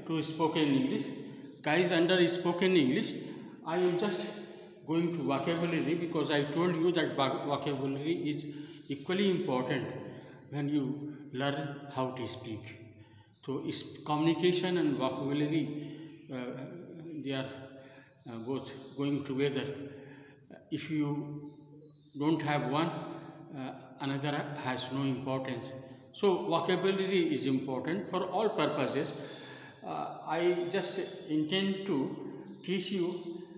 to spoken English. Guys, under spoken English, I am just going to vocabulary because I told you that vocabulary is equally important when you learn how to speak. So, communication and vocabulary, they are both going together. If you don't have one, another has no importance. So vocabulary is important for all purposes. I just intend to teach you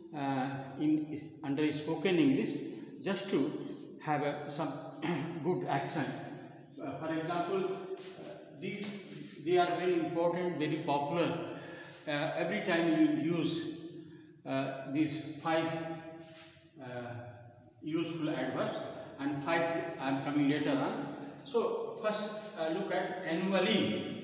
under spoken English just to have some good accent. For example, they are very important, very popular. Every time you use these 5 useful adverbs, and 5 I am coming later on. So first look at annually.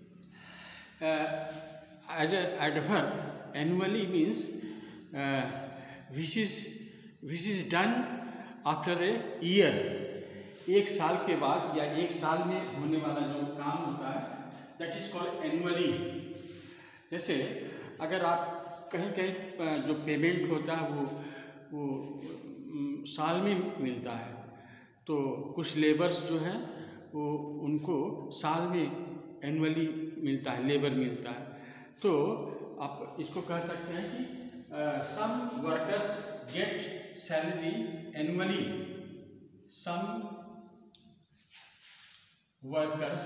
As an adverb, annually means which is done after a year. एक साल के बाद या एक साल में होने वाला जो काम होता है, that is called annually. जैसे अगर आप कहीं जो पेमेंट होता है वो साल में मिलता है, तो कुछ लेबर्स जो हैं वो उनको साल में एनुअली मिलता है, लेबर मिलता है. तो आप इसको कह सकते हैं कि some workers get salary annually. Some workers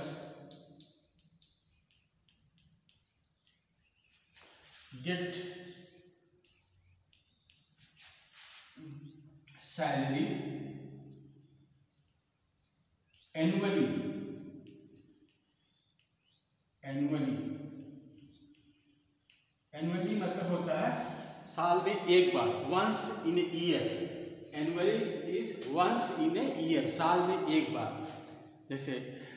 get salary annually. Annually मतलब होता है साल में एक बार, once in a year. Annually is once in a year, साल में एक बार. जैसे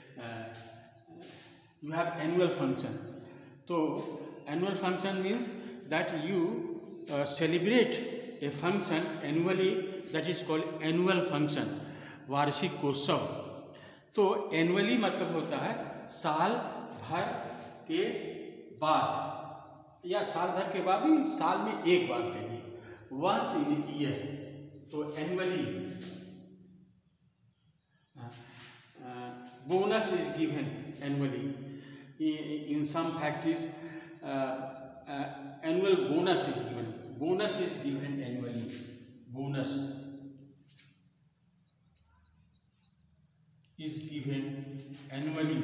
यू हैव एनुअल फंक्शन, तो annual function means that you celebrate a function annually, that is called annual function, वार्षिकोत्सव. तो एनुअली मतलब होता है साल भर के बाद, या साल भर के बाद ही साल में एक बार कहिए, वंस इन ईयर. तो annually. Bonus is given annually. In some factories annual bonus is given. Bonus is given annually. Bonus is given annually.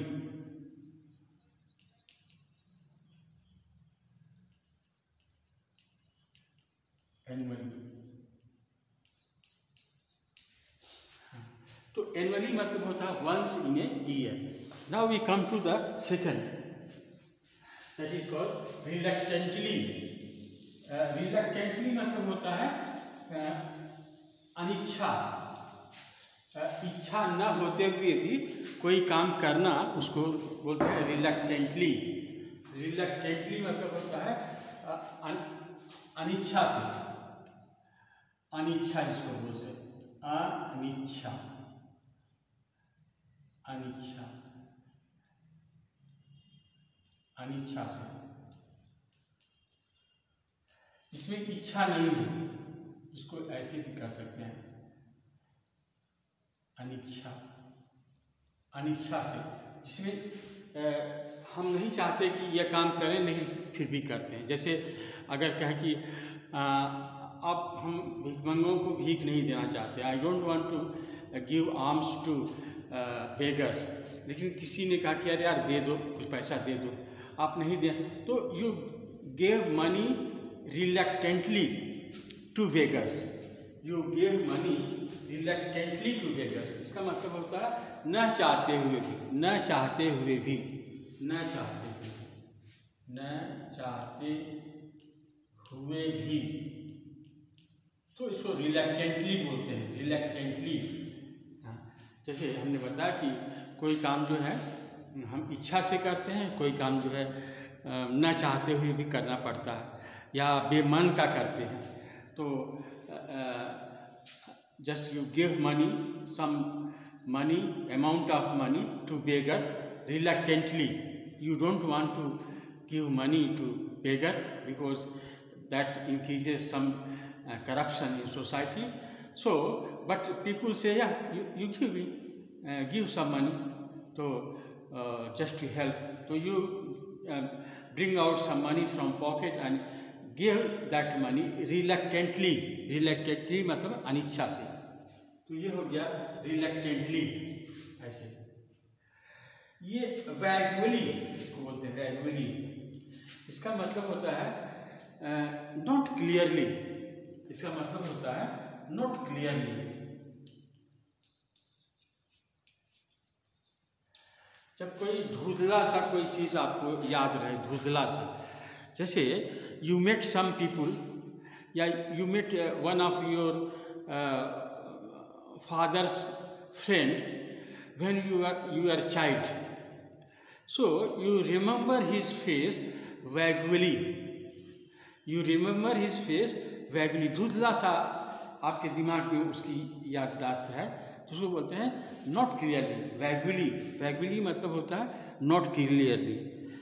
तो annually मतलब होता है once in a year. Now we come to the second, that is called reluctantly. Reluctantly मतलब होता है अनिच्छा. इच्छा न होते हुए भी कोई काम करना, उसको बोलते हैं रिलक्टेंटली. रिलक्टेंटली मतलब होता है अनिच्छा से. अनिच्छा जिसको बोलते हैं अनिच्छा. अनिच्छा अनिच्छा से. इसमें इच्छा नहीं है, इसको ऐसे भी कर सकते हैं अनिच्छा. अनिच्छा से, जिसमें हम नहीं चाहते कि यह काम करें, नहीं फिर भी करते हैं. जैसे अगर कहें कि अब हम भिखमंगों को भीख नहीं देना चाहते, I don't want to give arms to beggars, लेकिन किसी ने कहा कि अरे यार दे दो, कुछ पैसा दे दो, आप नहीं दें, तो you gave money reluctantly to beggars. You gave money reluctantly to beggars. इसका मतलब होता है न चाहते हुए भी, न चाहते हुए भी, न चाहते हुए, न चाहते हुए भी. तो इसको रिलक्टेंटली बोलते हैं. रिलक्टेंटली. जैसे हमने बताया कि कोई काम जो है हम इच्छा से करते हैं, कोई काम जो है न चाहते हुए भी करना पड़ता है, या बेमन का करते हैं. तो just you give money, some money, amount of money to beggar reluctantly. You don't want to give money to beggar, because that increases some corruption in society. So, but people say, yeah, you give some money to just to help. So you bring out some money from pocket and give that money reluctantly. Reluctantly मतलब अनिच्छा से. तो ये हो गया reluctantly ऐसे. ये vaguely इसको बोलते हैं vaguely. इसका मतलब होता है not clearly. इसका मतलब होता है not clearly. जब कोई धुंधला सा कोई चीज़ आपको याद रहे, धुंधला सा, जैसे you met some people, या you met one of your father's friend when you are a child. So you remember his face vaguely. You remember his face vaguely. धुंधला सा आपके दिमाग में उसकी याददाश्त है, तो उसको बोलते हैं not clearly, vaguely. Vaguely मतलब होता है not clearly.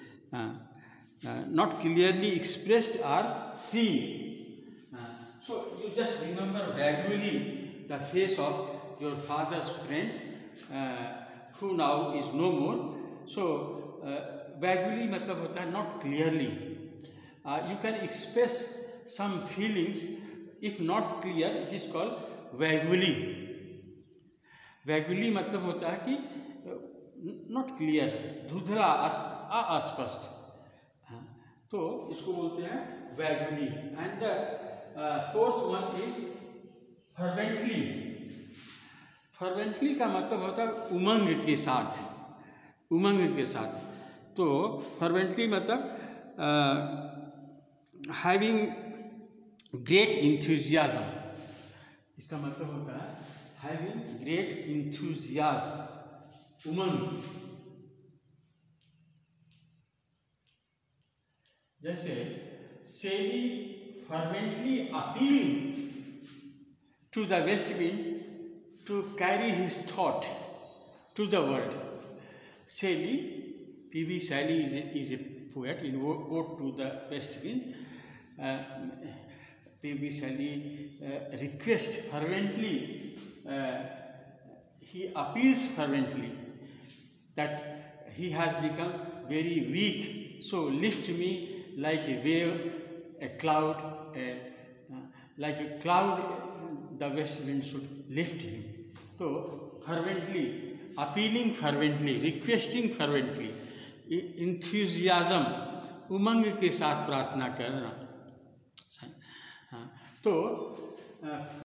Not clearly expressed or seen. So you just remember vaguely the face of your father's friend who now is no more. So vaguely मतलब होता है not clearly. You can express some feelings, if not clear, it is called vaguely. Vaguely मतलब होता है कि not clear, धुंधला, अस्पष्ट. तो इसको बोलते हैं vaguely. And the fourth one is fervently. Fervently का मतलब होता है उमंग के साथ, उमंग के साथ. तो fervently मतलब having great enthusiasm. इसका मतलब होता है having great enthusiasm, उमंग. जैसे Shelley fervently appealed to the west wind to carry his thought to the world. Shelley, P.B. Shelley is a poet in Ode to the West Wind. P.B. Shelley requests fervently, he appeals fervently that he has become very weak. So lift me like a wave, a cloud, like a cloud, the west wind should lift him. So fervently, appealing fervently, requesting fervently, enthusiasm, उमंग के साथ प्रार्थना करना. तो